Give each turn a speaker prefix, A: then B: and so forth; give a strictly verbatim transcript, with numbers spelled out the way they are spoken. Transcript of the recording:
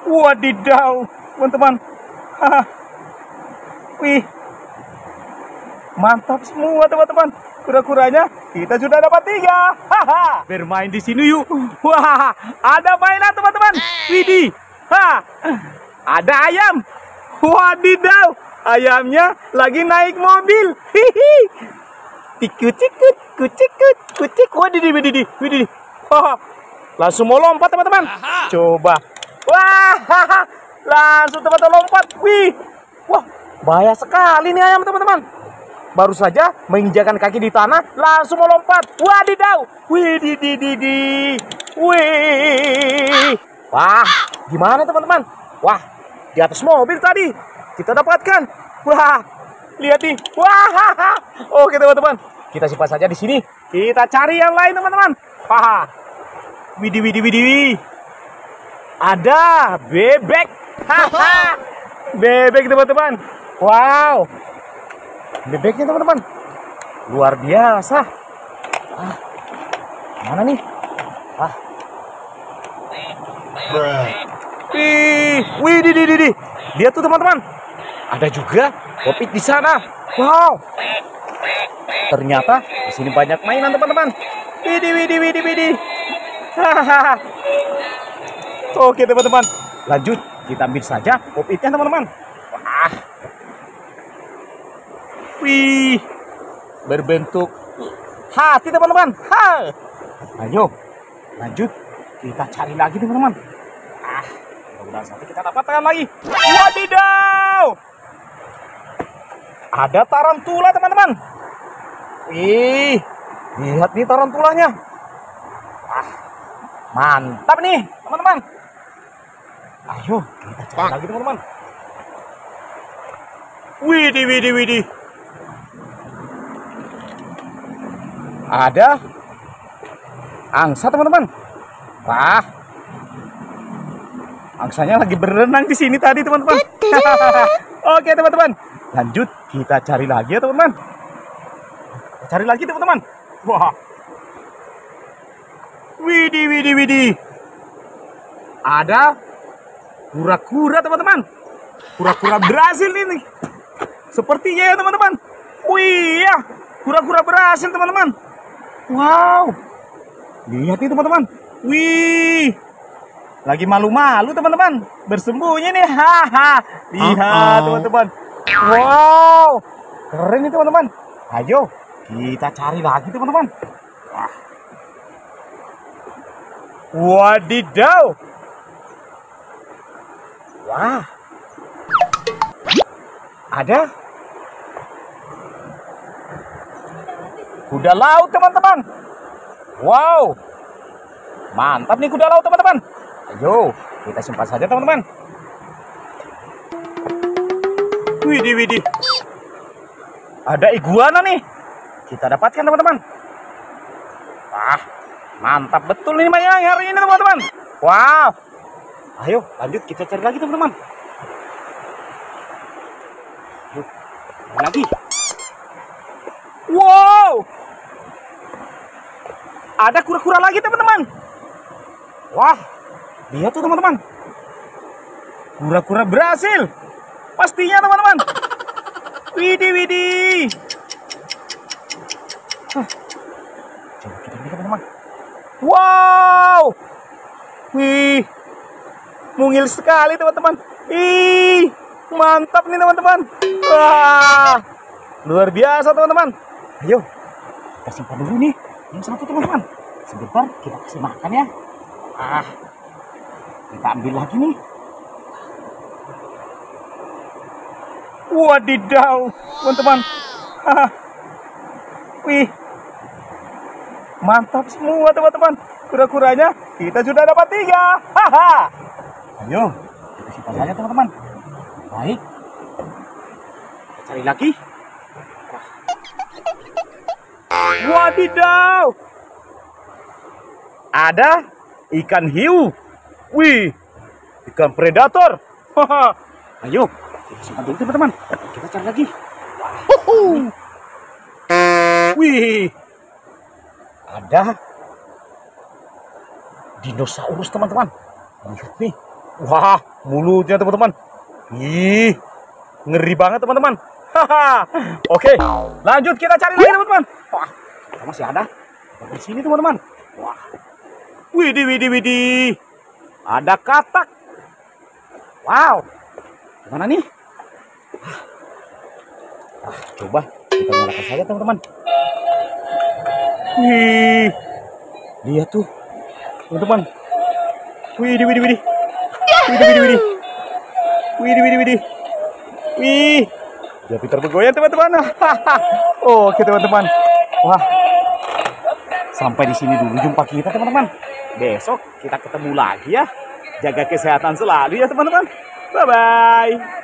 A: Wadidaw, teman-teman. Wih, mantap semua teman-teman. Kura-kuranya kita sudah dapat tiga. Haha, bermain di sini yuk. Wah, ada mainan teman-teman. Widih, ha, ada ayam. Wadidaw, ayamnya lagi naik mobil. Hihi, tikut-tikut, kucikut, kucik. Wadidih, widih, widih. Wah, langsung mau lompat teman-teman. Coba. Wah, langsung teman-teman lompat. Wih, wah, bahaya sekali nih ayam teman-teman. Baru saja menginjakan kaki di tanah, langsung mau lompat. Wadidaw, wih, di, di, di, di, wih. Wah, gimana teman-teman? Wah, di atas mobil tadi kita dapatkan. Wah, lihat nih. Wah, oke teman-teman, kita simpan saja di sini. Kita cari yang lain teman-teman. Wah, widih, widih, widih. Ada bebek. Haha, bebek teman-teman. Wow, bebeknya teman-teman luar biasa. Ah, mana nih? Ah, wih, wih, di, di, di, di. Lihat tuh teman-teman, ada juga Popit di sana. Wow, ternyata di sini banyak mainan teman-teman. Widih, widih, widih, widih. Hahaha. Oke teman-teman, lanjut kita ambil saja Popitnya teman-teman. Wah, wih, berbentuk hati teman-teman. Ha, ayo lanjut kita cari lagi teman-teman. Ah, mudah-mudahan sampai kita dapatkan lagi. Wadidaw, ada tarantula teman-teman. Wih, lihat nih tarantulanya. Ah, mantap nih teman-teman. Ayo kita cari lagi teman-teman. Widih, widih, widih. Ada angsa teman-teman. Wah, angsanya lagi berenang di sini tadi teman-teman. Oke teman-teman, lanjut kita cari lagi ya teman-teman. Cari lagi teman-teman. Wah, widih, widih, widih. Ada kura-kura teman-teman. Kura-kura Brasil ini. Sepertinya ya teman-teman. Wih ya, kura-kura Brasil teman-teman. Wow, lihat nih teman-teman. Wih, lagi malu-malu teman-teman, bersembunyi nih. Haha, lihat teman-teman. Wow, keren nih teman-teman. Ayo kita cari lagi teman-teman. Wah, wadidaw. Wah, ada kuda laut teman-teman. Wow, mantap nih kuda laut teman-teman. Ayo kita simpan saja teman-teman. Widih, widih. Ada iguana nih, kita dapatkan teman-teman. Wah, mantap betul nih mainan hari ini teman-teman. Wow, ayo lanjut kita cari lagi teman-teman. Yuk, lagi. Wow, ada kura-kura lagi teman-teman. Wah, lihat tuh teman-teman, kura-kura Brasil pastinya teman-teman. Widih, widih. Huh. Coba kita lihat teman-teman. Wow, wih, mungil sekali teman-teman. Ih, mantap nih teman-teman. Wah, luar biasa teman-teman. Ayo kita simpan dulu nih yang satu teman-teman. Sebentar kita kasih makan ya. Ah, kita ambil lagi nih. Wadidaw teman-teman. Wih, mantap semua teman-teman. Kura-kuranya kita sudah dapat tiga. Haha. Ayo kita simpan saja teman-teman. Baik, cari lagi. Wadidaw, ada ikan hiu. Wih, ikan predator. Ayo kita simpan dulu teman-teman. Kita cari lagi. Wih, ada dinosaurus teman-teman. Lihat nih, Wah, mulutnya teman-teman. Ih, ngeri banget teman-teman. Haha. Oke, lanjut kita cari lagi teman-teman. Wah, masih ada di sini teman-teman. Wah, widih, widih, widih. Ada katak. Wow, mana nih? Ah, coba kita nyalakan saja teman-teman. Wih, lihat tuh teman-teman. Widih, widih, widih. Widih, widih, widih. Widih, widih, widih. Wih, dia pintar bergoyang teman-teman. Oke teman-teman. Wah, sampai di sini dulu jumpa kita teman-teman. Besok kita ketemu lagi ya. Jaga kesehatan selalu ya teman-teman. Bye-bye.